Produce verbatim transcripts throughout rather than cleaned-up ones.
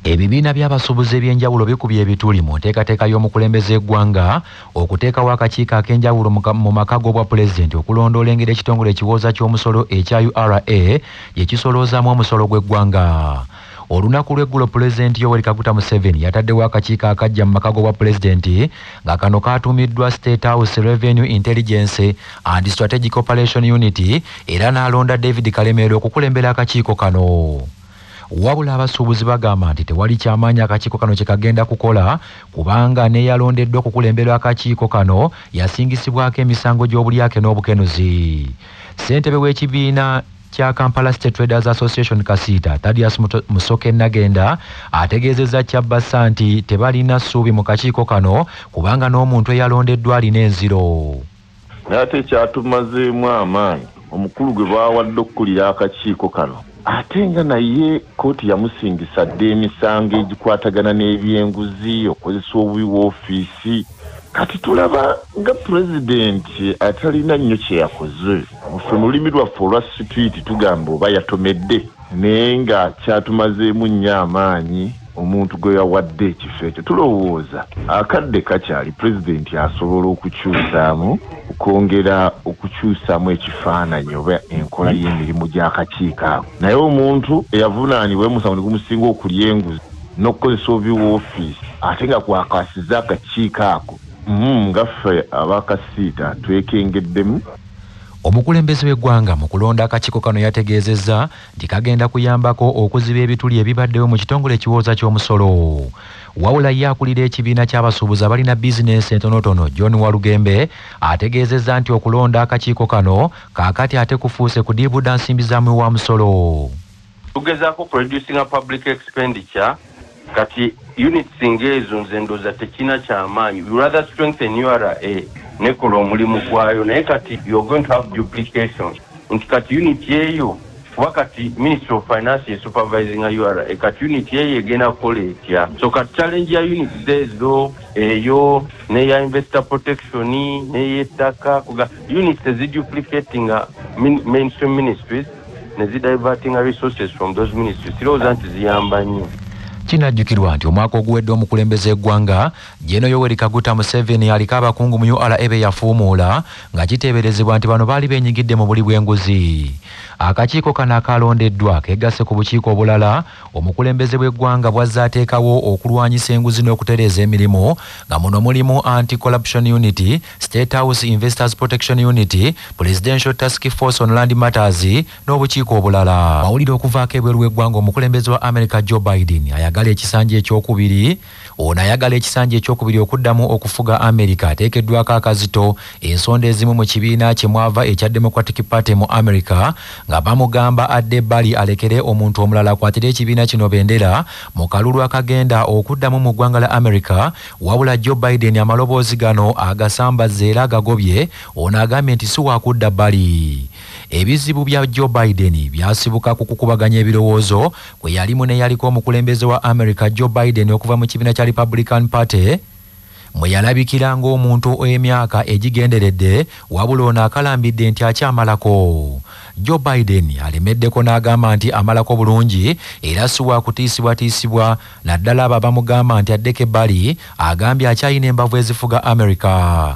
Ebibiina by'abasuubuzi ebyenjawulo bikubye ebituli mu nteekateeka y'omukulembeze eggwanga okuteekawo akakiiko ak'enjawulo mu maka g'obwa pulezidenti okulondoola engeri ekitongole ekiwooza ky'omusolo ekya U R A gye kisoloozaamu omusolo gw'eggwanga. Olunaku lw'eggulo pulezidenti Yoweri Kaguta Museveni yataddewo akakiiko akajja mu maka g'obwa pulezidenti nga kano kaatumiddwa State House Revenue Intelligence and Strategic Operation Unity era n'alonda David Kalemeero okukulembera akakiiko kano. Wabula abasuubuzi bagamba nti tewali kyamaanyi akakiiko kano kye kagenda kukola kubanga neeyalondeddwa okukulembera akakiiko kano yasingisibwako emisango gy'obulyake n'obukenuzi. Ssentebe w'ekibiina kya Kampala State Traders Association Kasiita Thaddeus Musoke Nagenda ategeezezza Kyabassa nti tebalina ssuubi mu kakiiko kano kubanga n'omuntu eyalondeddwa alina enziro. N'ate kyatumazeemu amaanyi omukulu gwe baawadde okukulira akakiiko kano ate nga naye kooti yamusingisa dde emisango egikwatagana n'ebyenguzi okozesa obubi w'ofiisi. Kati tulaba nga pulezidenti atalina nnyo kye yakoze. Ffe mu lulimi lwaffe olwa sitwiti tugamba oba yatomedde naye nga kyatumazeemu nnyo amaanyi omuntu gwe yawadde ekifo ekyo. Tulowooza akadde kakyali pulezidenti asobola okukyusaamu okwongera okukyusaamu ekifaananyi oba enkola y'emirimu gy'akakiiko ako. Naye omuntu eyavunaanibwa omusango ne gumusinga okulya enguzi n'okukozesa obubi w'ofiisi ate nga kwakasiza akakiiko ako nga ffe abakasiita twekengeddemu. Omukulembeze w'eggwanga mu kulonda akakiiko kano yategeezezza nti kagenda kuyambako okuziba ebituli ebibaddewo mu kitongole ekiwooza ky'omusolo. Wabula ye akulira ekibiina ky'abasuubuzi abalina bizinensi entonotono John Walugembe ategeezezza nti okulonda akakiiko kano kaakati ate kufuuse kudiibuda nsimbi zaamwe wa musolo. Tugezaako producing a public expenditure kati units ng'ezo nze ndooza tekina kyamaanyi. We rather strengthen U R A nekola omulimu gwayo naye kati you're going to have duplication nti kati unit yeeyo kuba kati Ministry of Finance ye supervising a U R A kati unit yeeyo egenda kukola etya. So kati challenge ya unit ezo eyo neya investor protection neyettaka kuga units eziduplicating mainstream ministries nezidiverting resources from those ministries sirowooza nti ziyamba nnyo. Kinajjukirwa nti omwaka oguwedde omukulembeze eggwanga Jeno Yoweri Kaguta Museveni aliko abakungu mu U R A be yafuumuula nga kiteeberezebwa nti bano baali beenyigidde mu buli bw'enguzi. Akakiiko kano akalondeddwa keegasse ku bukiiko obulala omukulembeze bw'eggwanga bw'azze ateekawo okulwanyisa enguzi n'okutereeza emirimu nga muno mulimu Anti-Corruption Unity, State House Investors Protection Unity, Presidential Task Force on Land Matters n'obukiiko obulala. Mawulire okuvaako ebweru w'eggwanga omukulembeze wa America Joe Biden ayagala ekisanja ekyokubiri ono ayagala ekisanja ekyokubiri okuddamu okufuga America ateekeddwako akazito ensonda ezimu mu kibiina kye mwava ekya Democratic Party mu America nga bamugamba adde bali alekere omuntu omulala akwatire ekibiina kino bendera mu kalulu akagenda okuddamu mu ggwanga la America. Wabula Joe Biden amaloboozi gano agasambaze era agagobye ono agambye nti si wakudda bali. Ebizibu bya Joe Biden byasibuka ku kukubaganya ebirowoozo kwe yalimu ne yaliko omukulembeze wa America Joe Biden okuva mu kibiina kya Republican Party mwe yalabikira ng'omuntu emyaka egigenderedde wabula ono akalambidde nti akyamalako. Joe Biden alemeddeko n'agamba nti amalako bulungi era si wa kutiisibwatiisibwa naddala abo abamugamba nti addeko ebbali agambye akyayina embavu ezifuga America.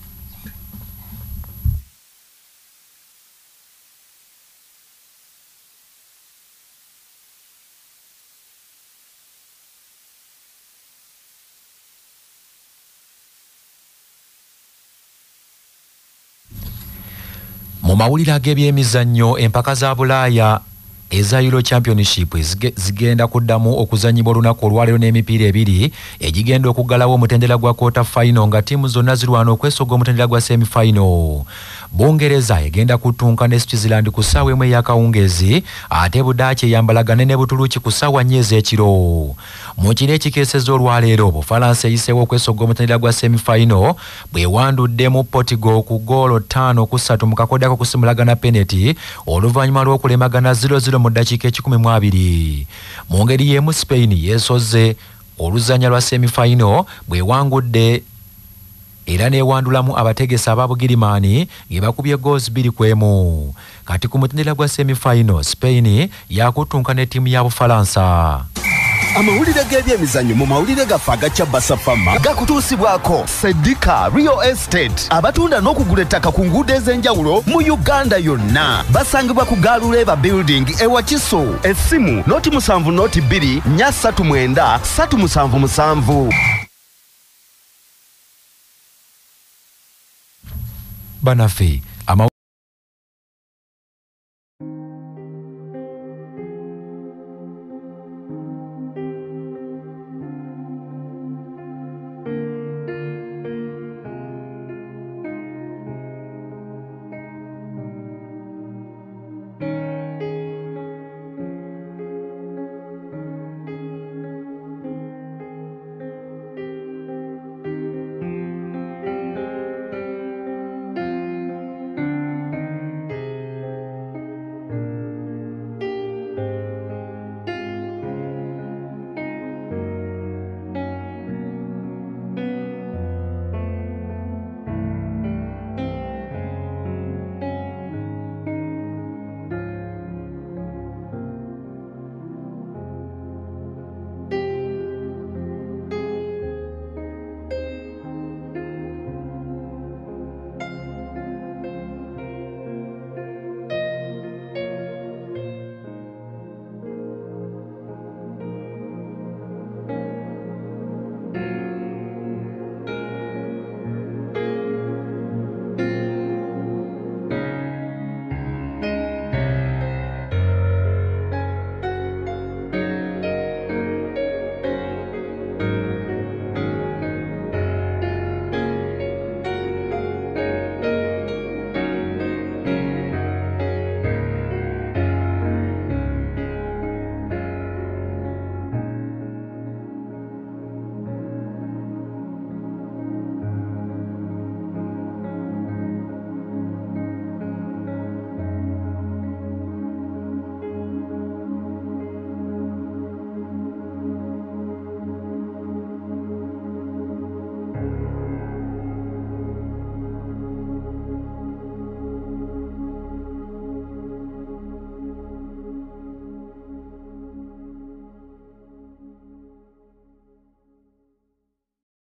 Mu mawulire ag'ebyemizannyo empaka za Bulaaya eza Euro Championship zigenda kuddamu okuzannyibwa olunaku olwaleero n'emipiira ebiri egigenda okuggalawo omutendera gwa quarter final nga ttiimu zonna zirwana okwesoga omutendera gwa semi final. Bungereza egenda kutunka ne Switzerland ku ssaawa emu ey'akawungeezi ate Budaaki eyambalagane ne Butuluki ku ssaawa nnya ez'ekiro. Mu kiro ekikeeseza olwaleero Bufalansa eyiseewo okwesoga omutendera gwa semi final bwewanduddemu Portugal ku goolo ttaano ku ssatu mu kakodako kusimulagana penalty oluvannyuma lw'okulemagana zero zero mu ddakiika ekikumi mu abiri. Mu ngeri y'emu Spain yeesoze oluzannya lwa semi final bwewangudde era neewandulamu abategesi aba Bugirimaani nge bakubye goals bbiri ku emu. Kati ku mutendera gwa semi final Spain yakutunka ne ttiimu ya Bufalansa. amawulire g'ebyemizannyo mu mawulire gaffe agaca basafama gakutuusibwako Sedika Real Estate abatunda n'okugula ettaka ku nguudo ez'enjawulo mu Uganda yonna basangibwa ku Galuleba Building e Wakiso. Essimu noti musanvu noti bbiri nnya ssatu mwenda ssatu musanvu musanvu. Banafe